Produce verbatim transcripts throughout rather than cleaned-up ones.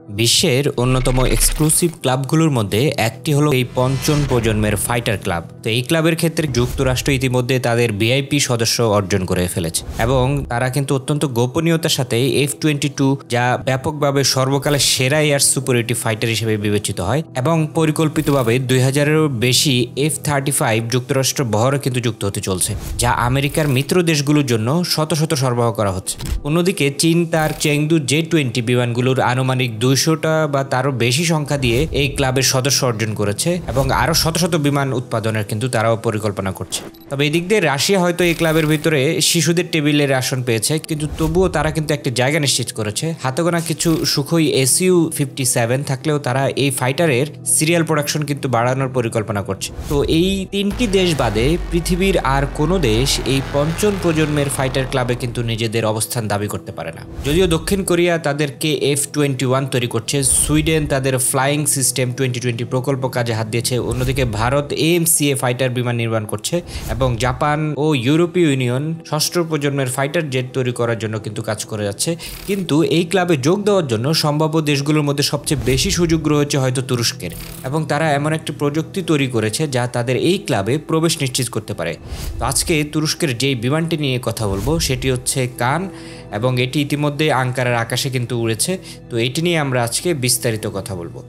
বিশ্বের অন্যতম এক্সক্লুসিভ ক্লাবগুলোর মধ্যে একটি হলো এই পঞ্চম প্রজন্মের ফাইটার ক্লাব। তো এই ক্লাবের ক্ষেত্রে যুক্তরাষ্ট্র ইতিমধ্যে তাদের ভিআইপি সদস্য অর্জন করে ফেলেছে এবং তারা কিন্তু অত্যন্ত গোপনীয়তার সাথে এফ টোয়েন্টি টু যা ব্যাপকভাবে সর্বকালের সেরা এয়ার সুপারিটি ফাইটার হিসেবে বিবেচিত হয় এবং পরিকল্পিতভাবে দুই হাজারেরও বেশি এফ থার্টি ফাইভ যুক্তরাষ্ট্র বহরে কিন্তু যুক্ত হতে চলছে, যা আমেরিকার মিত্র দেশগুলোর জন্য শত শত সরবরাহ করা হচ্ছে। অন্যদিকে চীন তার চেংদু জে টোয়েন্টি বিমানগুলোর আনুমানিক দুইশোটা বা তারও বেশি সংখ্যা দিয়ে এই ক্লাবের সদস্য অর্জন করেছে এবং আরো শত শত বিমান উৎপাদনের কিন্তু তারাও পরিকল্পনা করছে। তবে এদিক দিয়ে রাশিয়া হয়তো এই ক্লাবের ভিতরে শিশুদের টেবিলের আসন পেয়েছে, কিন্তু তবুও তারা কিন্তু একটা জায়গা নিশ্চিত করেছে। হাতে গোনা কিছু সুখোই এসইউ ফিফটি সেভেন থাকলেও তারা এই ফাইটারের সিরিয়াল প্রোডাকশন কিন্তু বাড়ানোর পরিকল্পনা করছে। তো এই তিনটি দেশ বাদে পৃথিবীর আর কোনো দেশ এই পঞ্চম প্রজন্মের ফাইটার ক্লাবে কিন্তু নিজেদের অবস্থান দাবি করতে পারে না। যদিও দক্ষিণ কোরিয়া তাদেরকে এফ টোয়েন্টি ওয়ান তৈরি করছে, সুইডেন তাদের ফ্লাইং সিস্টেম টোয়েন্টি টোয়েন্টি প্রকল্প কাজে হাত দিয়েছে, অন্যদিকে ভারত এএমসিএ ফাইটার বিমান নির্মাণ করছে এবং জাপান ও ইউরোপীয় ইউনিয়ন ষষ্ঠ প্রজন্মের ফাইটার জেট তৈরি করার জন্য কিন্তু কাজ করে যাচ্ছে। কিন্তু এই ক্লাবে যোগ দেওয়ার জন্য সম্ভাব্য দেশগুলোর মধ্যে সবচেয়ে বেশি সুযোগ রয়েছে হয়তো তুরস্কের, এবং তারা এমন একটি প্রযুক্তি তৈরি করেছে যা তাদের এই ক্লাবে প্রবেশ নিশ্চিত করতে পারে। তো আজকে তুরস্কের যেই বিমানটি নিয়ে কথা বলবো সেটি হচ্ছে কান, এবং এটি ইতিমধ্যে আঙ্কারার আকাশে কিন্তু উড়েছে। তো এটি নিয়ে আমরা আজকে বিস্তারিত কথা বলবো।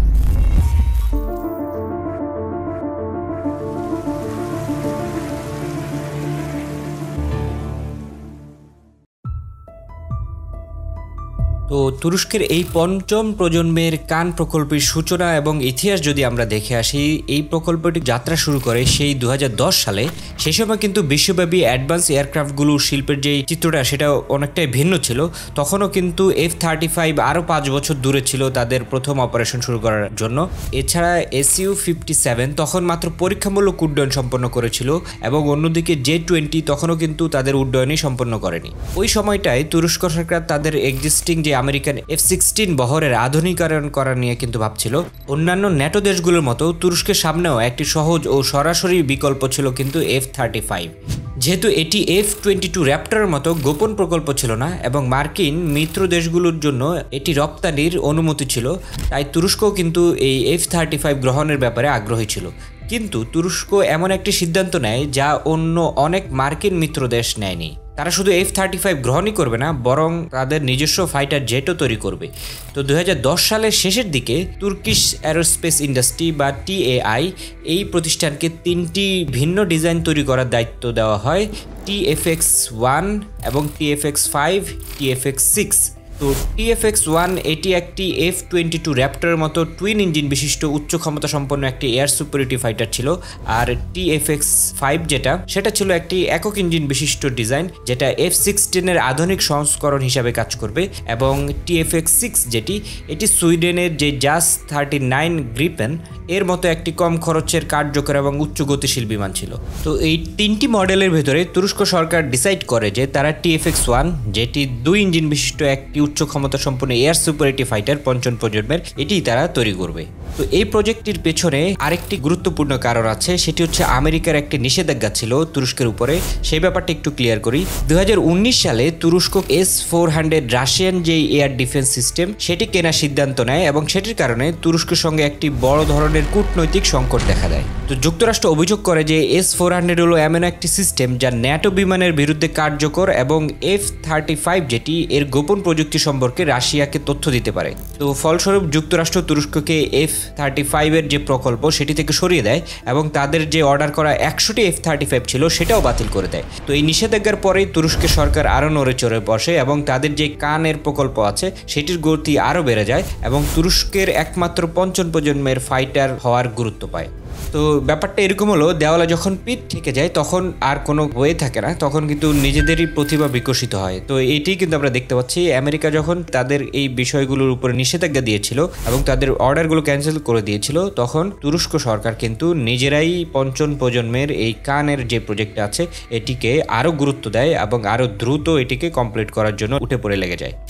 তো তুরস্কের এই পঞ্চম প্রজন্মের কান প্রকল্পের সূচনা এবং ইতিহাস যদি আমরা দেখে আসি, এই প্রকল্পটি যাত্রা শুরু করে সেই দু হাজার দশ সালে। সেই সময় কিন্তু বিশ্বব্যাপী অ্যাডভান্স এয়ারক্রাফটগুলোর শিল্পের যে চিত্রটা সেটা অনেকটাই ভিন্ন ছিল। তখনও কিন্তু এফ থার্টি ফাইভ আরও পাঁচ বছর দূরে ছিল তাদের প্রথম অপারেশন শুরু করার জন্য। এছাড়া এসইউ ফিফটি সেভেন তখন মাত্র পরীক্ষামূলক উড্ডয়ন সম্পন্ন করেছিল এবং অন্যদিকে জে টোয়েন্টি তখনও কিন্তু তাদের উড্ডয়নই সম্পন্ন করেনি। ওই সময়টায় তুরস্ক সরকার তাদের এক্সিস্টিং যে আমেরিকান এফ সিক্সটিন বহরের আধুনিকরণ করা নিয়ে কিন্তু ভাবছিল। অন্যান্য ন্যাটো দেশগুলোর মতো তুরস্কের সামনেও একটি সহজ ও সরাসরি বিকল্প ছিল কিন্তু এফ থার্টি ফাইভ। যেহেতু এটি এফ টোয়েন্টি টু র্যাপ্টরের মতো গোপন প্রকল্প ছিল না এবং মার্কিন মিত্র দেশগুলোর জন্য এটি রপ্তানির অনুমতি ছিল, তাই তুরস্কও কিন্তু এই এফ থার্টি ফাইভ গ্রহণের ব্যাপারে আগ্রহী ছিল। কিন্তু তুরস্ক এমন একটি সিদ্ধান্ত নেয় যা অন্য অনেক মার্কিন মিত্র দেশ নেয়নি। তারা শুধু এফ থার্টি ফাইভ গ্রহণই করবে না, বরং তাদের নিজস্ব ফাইটার জেটও তৈরি করবে। তো দুই হাজার দশ সালের শেষের দিকে তুর্কিশ অ্যারোস্পেস ইন্ডাস্ট্রি বা টিএআই এই প্রতিষ্ঠানকে তিনটি ভিন্ন ডিজাইন তৈরি করার দায়িত্ব দেওয়া হয়, টিএফএক্স ওয়ান এবং টিএফএক্স ফাইভ, টিএফএক্স সিক্স। তো টিএফএক্স ওয়ান এটি একটি এফ টোয়েন্টি টু র্যাপ্টরের মতো টুইন ইঞ্জিন বিশিষ্ট উচ্চ ক্ষমতা সম্পন্ন একটি এয়ার সুপারিটি ফাইটার ছিল, আর টিএফএক্স ফাইভ যেটা সেটা ছিল একটি একক ইঞ্জিন বিশিষ্ট ডিজাইন যেটা এফ সিক্সটিনের আধুনিক সংস্করণ হিসাবে কাজ করবে, এবং টিএফএক্স সিক্স যেটি এটি সুইডেনের যে জাস থার্টি নাইন গ্রিপেন এর মতো একটি কম খরচের কার্যকর এবং উচ্চ গতিশীল বিমান ছিল। তো এই তিনটি মডেলের ভেতরে তুরস্ক সরকার ডিসাইড করে যে তারা টিএফএক্স ওয়ান যেটি দুই ইঞ্জিন বিশিষ্ট একটি উচ্চ ক্ষমতা সম্পন্ন এয়ার সুপারিটি ফাইটার পঞ্চম প্রজন্মের এটি তারা তৈরি করবে। তো এই প্রজেক্টটির পেছনে আরেকটি গুরুত্বপূর্ণ কারণ আছে, সেটি হচ্ছে আমেরিকার একটি নিষেধাজ্ঞা ছিল তুরস্কের উপরে। সেই ব্যাপারটা একটু ক্লিয়ার করি। দুই হাজার উনিশ সালে তুরস্ক এস ফোর হান্ড্রেড রাশিয়ান যে এয়ার ডিফেন্স সিস্টেম সেটি কেনার সিদ্ধান্ত নেয় এবং সেটির কারণে তুরস্কের সঙ্গে একটি বড় ধরনের কূটনৈতিক সংকট দেখা দেয়। তো যুক্তরাষ্ট্র অভিযোগ করে যে এস ফোর হান্ড্রেড হলো এমন একটি সিস্টেম যা ন্যাটো বিমানের বিরুদ্ধে কার্যকর এবং এফ থার্টি ফাইভ যেটি এর গোপন প্রযুক্তি সম্পর্কে রাশিয়াকে তথ্য দিতে পারে। তো ফলস্বরূপ যুক্তরাষ্ট্র তুরস্ককে এফ থার্টি ফাইভ এর যে প্রকল্প সেটি থেকে সরিয়ে দেয় এবং তাদের যে অর্ডার করা একশোটি এফ থার্টি ফাইভ ছিল সেটাও বাতিল করে দেয়। তো এই নিষেধাজ্ঞার পরেই তুরস্কের সরকার আরও নড়ে চড়ে বসে এবং তাদের যে কানের প্রকল্প আছে সেটির গতি আরও বেড়ে যায় এবং তুরস্কের একমাত্র পঞ্চম প্রজন্মের ফাইটার হওয়ার গুরুত্ব পায়। তো ব্যাপারটা এরকম হলো, দেওয়ালে যখন পিঠ থেকে যায় তখন আর কোনো বয়ে থাকে না, তখন কিন্তু নিজেদেরই প্রতিভা বিকশিত হয়। তো এটি কিন্তু আমরা দেখতে পাচ্ছি আমেরিকা যখন তাদের এই বিষয়গুলোর উপরে নিষেধাজ্ঞা দিয়েছিল এবং তাদের অর্ডারগুলো ক্যান্সেল করে দিয়েছিল, তখন তুরস্ক সরকার কিন্তু নিজেরাই পঞ্চম প্রজন্মের এই কানের যে প্রজেক্ট আছে এটিকে আরও গুরুত্ব দেয় এবং আরও দ্রুত এটিকে কমপ্লিট করার জন্য উঠে পড়ে লেগে যায়।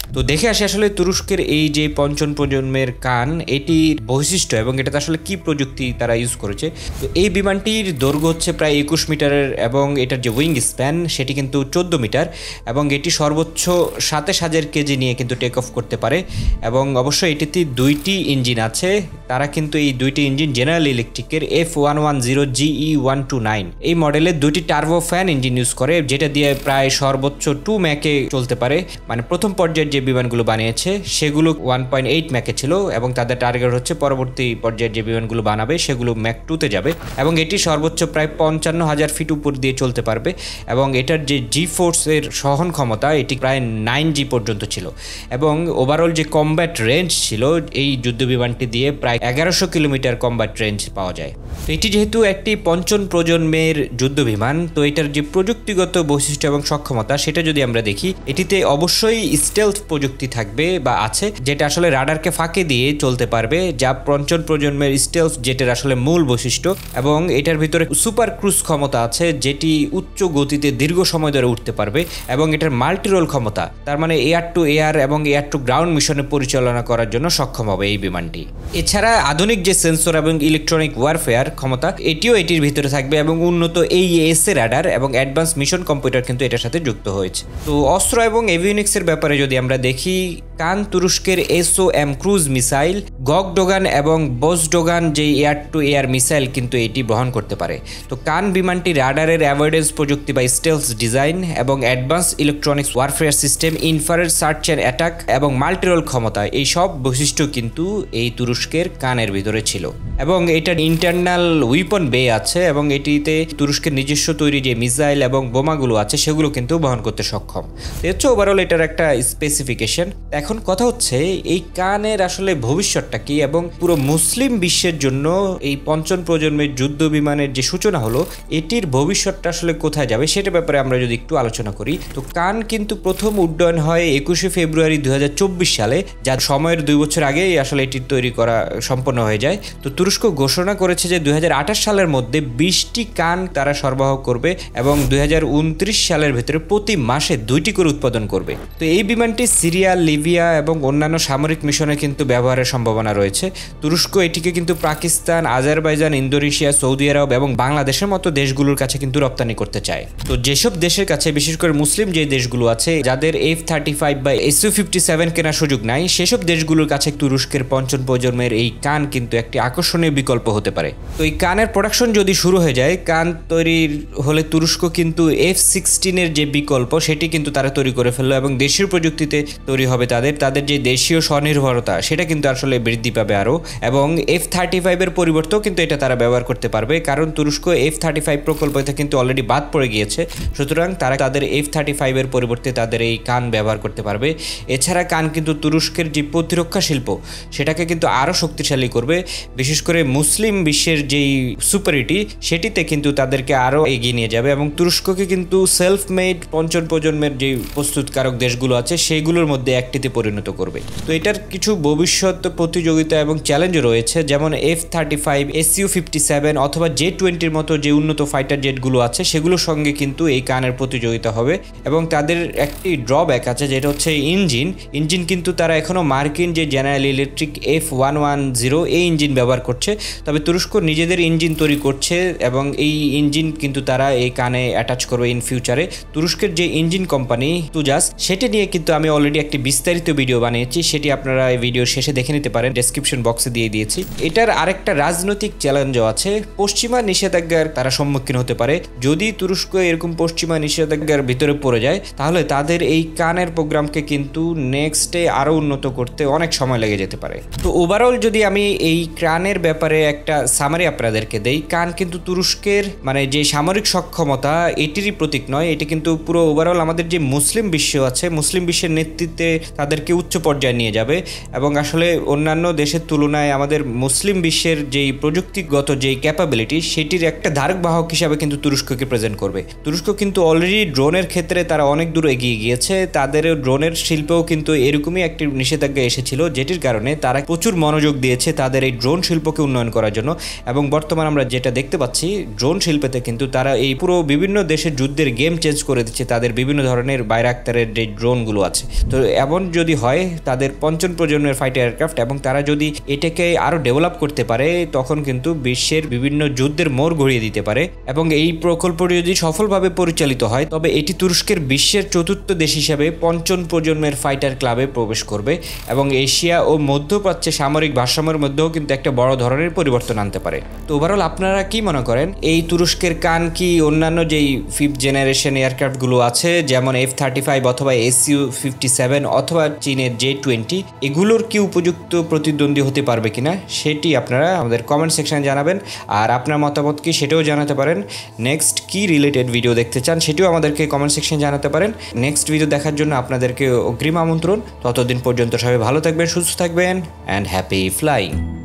তো দেখে আসি আসলে তুরস্কের এই যে পঞ্চম প্রজন্মের কান এটির বৈশিষ্ট্য এবং এটাতে আসলে কি প্রযুক্তি তারা ইউজ করেছে। তো এই বিমানটির দৈর্ঘ্য হচ্ছে প্রায় একুশ মিটারের এবং এটার যে উইং স্প্যান সেটি কিন্তু চোদ্দো মিটার এবং এটি সর্বোচ্চ সাতাশ হাজার কেজি নিয়ে কিন্তু টেক অফ করতে পারে এবং অবশ্যই এটিতে দুইটি ইঞ্জিন আছে। তারা কিন্তু এই দুইটি ইঞ্জিন জেনারেল ইলেকট্রিকের F one one zero GE one two nine এই মডেলের দুইটি টার্বো ফ্যান ইঞ্জিন ইউজ করে, যেটা দিয়ে প্রায় সর্বোচ্চ টু ম্যাকে চলতে পারে। মানে প্রথম পর্যায়ের যে বিমানগুলো বানিয়েছে সেগুলো ওয়ান পয়েন্ট এইট ম্যাকে ছিল এবং তাদের টার্গেট হচ্ছে পরবর্তী পর্যায়ের যে বিমানগুলো বানাবে সেগুলো ম্যাক টুতে যাবে এবং এটি সর্বোচ্চ প্রায় পঞ্চান্ন হাজার ফিট উপর দিয়ে চলতে পারবে এবং এটার যে জি ফোর্সের সহন ক্ষমতা এটি প্রায় নাইন জি পর্যন্ত ছিল এবং ওভারঅল যে কমব্যাট রেঞ্জ ছিল এই যুদ্ধ বিমানটি দিয়ে প্রায় এগারোশো কিলোমিটার কমব্যাট রেঞ্জ পাওয়া যায়। তো এটি যেহেতু একটি পঞ্চম প্রজন্মের যুদ্ধ বিমান, তো এটার যে প্রযুক্তিগত বৈশিষ্ট্য এবং সক্ষমতা সেটা যদি আমরা দেখি, এটিতে অবশ্যই স্টেলথ প্রযুক্তি থাকবে বা আছে, যেটা আসলে রাডারকে ফাঁকে দিয়ে চলতে পারবে, যা পঞ্চম প্রজন্মের স্টেলথ জেটের আসলে মূল বৈশিষ্ট্য। এবং এটার ভিতরে সুপার ক্রুজ ক্ষমতা আছে, যেটি উচ্চ গতিতে দীর্ঘ সময় ধরে উঠতে পারবে এবং এটার মাল্টিরোল ক্ষমতা, তার মানে এয়ার টু এয়ার এবং এয়ার টু গ্রাউন্ড মিশনে পরিচালনা করার জন্য সক্ষম হবে এই বিমানটি। এছাড়া আধুনিক যে সেন্সর এবং ইলেকট্রনিক ওয়ারফেয়ার ক্ষমতা এটিও এটির ভিতরে থাকবে এবং উন্নত এই এস এ রাডার এবং অ্যাডভান্স মিশন কম্পিউটার কিন্তু এটার সাথে যুক্ত হয়েছে। তো অস্ত্র এবং এভিওনিক্সের ব্যাপারে যদি আমরা দেখি, কান তুরস্কের SOM cruise missile, Gok Dogan এবং বস ডোগান যে এয়ার টু এয়ার মিসাইল কিন্তু এটি বহন করতে পারে। তো কান বিমানটি রাডারের অ্যাভয়েডেন্স প্রযুক্তি বা স্টেলথ ডিজাইন এবং advance electronics warfare system, infrared search and attack এবং মাল্টিরোল ক্ষমতা, এই সব বৈশিষ্ট্য কিন্তু এই তুরস্কের কানের ভিতরে ছিল এবং এটার ইন্টারনাল উইপন বে আছে এবং এটিতে তুরস্কের নিজস্ব তৈরি যে মিসাইল এবং বোমাগুলো আছে সেগুলো কিন্তু বহন করতে সক্ষম। তো হচ্ছে ওভারঅল এটার একটা স্পেসিফিকেশন। এখন কথা হচ্ছে এই কানের আসলে ভবিষ্যৎটা কি এবং পুরো মুসলিম বিশ্বের জন্য এই পঞ্চম প্রজন্মের যুদ্ধ বিমানের যে সূচনা হলো এটির ভবিষ্যৎটা আসলে কোথায় যাবে সেটার ব্যাপারে আমরা যদি একটু আলোচনা করি। তো কান কিন্তু প্রথম উড্ডয়ন হয় একুশে ফেব্রুয়ারি দুই হাজার চব্বিশ সালে, যার সময়ের দুই বছর আগেই আসলে এটির তৈরি করা সম্পন্ন হয়ে যায়। তো তুরস্ক ঘোষণা করেছে যে দুই হাজার আঠাশ সালের মধ্যে বিশটি কান তারা সরবরাহ করবে এবং দুই হাজার উনত্রিশ সালের ভেতরে প্রতি মাসে দুইটি করে উৎপাদন করবে। তো এই বিমানটি সিরিয়া, লিবিয়া এবং অন্যান্য সামরিক মিশনে কিন্তু ব্যবহারের সম্ভাবনা রয়েছে। তুরস্ক এটিকে কিন্তু Pakistan, Azerbaijan, Indonesia, Saudi Arab এবং বাংলাদেশের মতো দেশগুলোর কাছে কিন্তু রপ্তানি করতে চায়। তো যেসব দেশের কাছে, বিশেষ করে মুসলিম যে দেশগুলো আছে যাদের এফ থার্টি ফাইভ বা এস ইউ ফিফটি সেভেন কেনার সুযোগ নাই, সেসব দেশগুলোর কাছে তুরস্কের পঞ্চম প্রজন্মের এই কান কিন্তু একটি আকর্ষণীয় বিকল্প হতে পারে। তো এই কানের প্রোডাকশন যদি শুরু হয়ে যায়, কান তৈরির হলে তুরস্ক কিন্তু এফ সিক্সটিনের যে বিকল্প সেটি কিন্তু তারা তৈরি করে ফেললো এবং দেশীয় প্রযুক্তিতে তৈরি হবে তাদের তাদের যে দেশীয় স্বনির্ভরতা সেটা কিন্তু আসলে বৃদ্ধি পাবে আরও। এবং এফ থার্টি ফাইভের পরিবর্তেও কিন্তু এটা তারা ব্যবহার করতে পারবে, কারণ তুরস্ক এফ থার্টি ফাইভ প্রকল্পতে কিন্তু অলরেডি বাদ পড়ে গিয়েছে। সুতরাং তারা তাদের এফ থার্টি ফাইভের পরিবর্তে তাদের এই কান ব্যবহার করতে পারবে। এছাড়া কান কিন্তু তুরস্কের যে প্রতিরক্ষা শিল্প সেটাকে কিন্তু আরও শক্তিশালী করবে, বিশেষ করে মুসলিম বিশ্বের যেই সুপারিটি সেটিতে কিন্তু তাদেরকে আরও এগিয়ে নিয়ে যাবে এবং তুরস্ককে কিন্তু সেলফ মেড পঞ্চম প্রজন্মের যে প্রস্তুতকারক দেশগুলো আছে সেইগুলোর মধ্যে একটিতে পরিণত করবে। তো এটার কিছু ভবিষ্যৎ প্রতিযোগিতা এবং চ্যালেঞ্জ রয়েছে, যেমন F thirty five, S U fifty seven অথবা জে টোয়েন্টির মতো যে উন্নত ফাইটার জেটগুলো আছে সেগুলোর সঙ্গে কিন্তু এই কানের প্রতিযোগিতা হবে এবং তাদের একটি ড্রব্যাক আছে, যেটা হচ্ছে ইঞ্জিন ইঞ্জিন কিন্তু তারা এখনও মার্কিন যে general electric F one one zero এই ইঞ্জিন ব্যবহার করছে, তবে তুরস্ক নিজেদের ইঞ্জিন তৈরি করছে এবং এই ইঞ্জিন কিন্তু তারা এই কানে অ্যাটাচ করবে ইন ফিউচারে। তুরস্কের যে ইঞ্জিন কোম্পানি তুজাস, সেটি নিয়ে কিন্তু আমি অলরেডি একটি বিস্তারিত ভিডিও বানিয়েছি, সেটি আপনারা এই ভিডিওর শেষে দেখে নিতে পারেন, ডেসক্রিপশন বক্সে দিয়ে দিয়েছি। এটার আরেকটা রাজনৈতিক চ্যালেঞ্জও আছে, পশ্চিমা নিষেধাজ্ঞার তারা সম্মুখীন হতে পারে। যদি তুরস্ক এরকম পশ্চিমা নিষেধাজ্ঞার ভিতরে পড়ে যায় তাহলে তাদের এই কানের প্রোগ্রামকে কিন্তু নেক্সটে আরও উন্নত করতে অনেক সময় লেগে যেতে পারে। তো ওভারঅল যদি আমি এই কানের ব্যাপারে একটা সামারি আপনাদেরকে দেই, কান কিন্তু তুরস্কের মানে যে সামরিক সক্ষমতা এটিরই প্রতীক নয়, এটি কিন্তু পুরো ওভারঅল আমাদের যে মুসলিম বিশ্ব আছে মুসলিম বিশ্বের নেতৃত্বে তাদেরকে উচ্চ পর্যায়ে নিয়ে যাবে এবং আসলে অন্যান্য অন্যান্য দেশের তুলনায় আমাদের মুসলিম বিশ্বের যেই প্রযুক্তিগত যেই ক্যাপাবিলিটি সেটির একটা ধারক বাহক হিসাবে কিন্তু তুরস্ককে প্রেজেন্ট করবে। তুরস্ক কিন্তু অলরেডি ড্রোনের ক্ষেত্রে তারা অনেক দূর এগিয়ে গিয়েছে, তাদের ড্রোনের শিল্পেও কিন্তু এরকমই একটি নিষেধাজ্ঞা এসেছিল, যেটির কারণে তারা প্রচুর মনোযোগ দিয়েছে তাদের এই ড্রোন শিল্পকে উন্নয়ন করার জন্য। এবং বর্তমানে আমরা যেটা দেখতে পাচ্ছি ড্রোন শিল্পেতে কিন্তু তারা এই পুরো বিভিন্ন দেশের যুদ্ধের গেম চেঞ্জ করে দিচ্ছে তাদের বিভিন্ন ধরনের বাইরাক্তারের যে ড্রোনগুলো আছে। তো এমন যদি হয় তাদের পঞ্চম প্রজন্মের ফাইটার এয়ারক্রাফট এবং তারা যদি এটাকে আরও ডেভেলপ করতে পারে তখন কিন্তু বিশ্বের বিভিন্ন যুদ্ধের মোড় ঘুরিয়ে দিতে পারে। এবং এই প্রকল্পটি যদি সফলভাবে পরিচালিত হয় তবে এটি তুরস্কের বিশ্বের চতুর্থ দেশ হিসাবে পঞ্চম প্রজন্মের ফাইটার ক্লাবে প্রবেশ করবে এবং এশিয়া ও মধ্যপ্রাচ্যে সামরিক ভারসাম্যের মধ্যেও কিন্তু একটা বড় ধরনের পরিবর্তন আনতে পারে। তো ওভারঅল আপনারা কি মনে করেন এই তুরস্কের কান কি অন্যান্য যেই ফিফথ জেনারেশন এয়ারক্রাফটগুলো আছে যেমন এফ থার্টি ফাইভ অথবা এস ইউ ফিফটি সেভেন অথবা চীনের জে টোয়েন্টি এগুলোর কি উপযুক্ত প্রতিদ্বন্দ্বী হতে পারবে কিনা সেটি আপনারা আমাদের কমেন্ট সেকশনে জানাবেন। আর আপনার মতামত কি সেটাও জানাতে পারেন। নেক্সট কি রিলেটেড ভিডিও দেখতে চান সেটিও আমাদেরকে কমেন্ট সেকশনে জানাতে পারেন। নেক্সট ভিডিও দেখার জন্য আপনাদেরকে অগ্রিম আমন্ত্রণ। ততদিন পর্যন্ত সবাই ভালো থাকবেন, সুস্থ থাকবেন অ্যান্ড হ্যাপি ফ্লাইং।